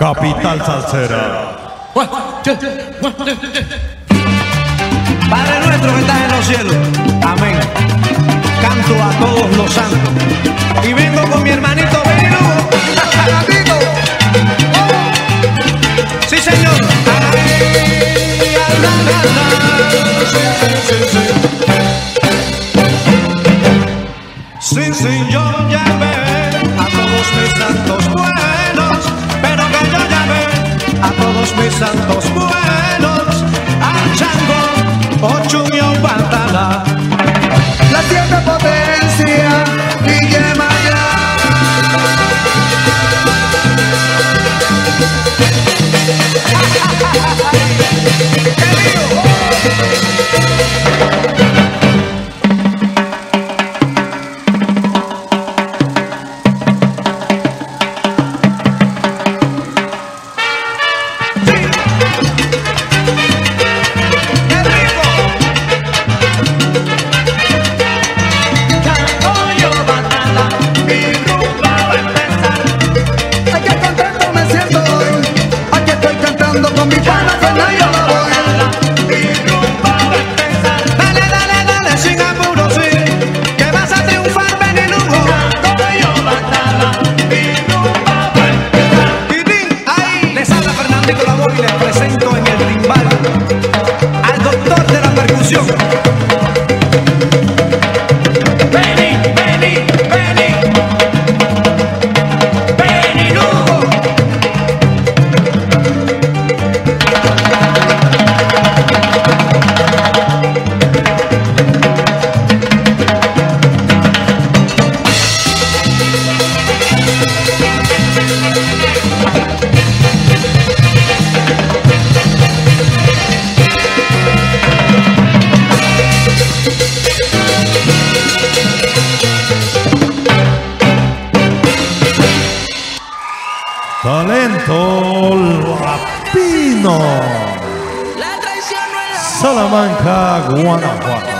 Capital Salsera. Padre nuestro que estás en los cielos, amén. Canto a todos los santos y vengo con mi hermanito Benito. ¡Gatito! ¡Sí, señor! ¡Ay, sí, sí, yo llamé a todos mis santos buenos, pero que yo llamé a todos mis santos buenos, a Chango, Ochun y Obatala, la siete potencia y Yemayá. Con mi pana que no yo lo voy. Mi rumba va a empezar. Dale, dale, dale, sin apuro, sí, que vas a triunfar, ven y lujo. Como yo batala, mi rumba va a empezar. Titín, ahí les habla Fernando y colaboro y les presento en el timbal al doctor de la percusión. Vení, vení, vení. Vení, lujo. Talento Latino Salamanca, Guanajuato.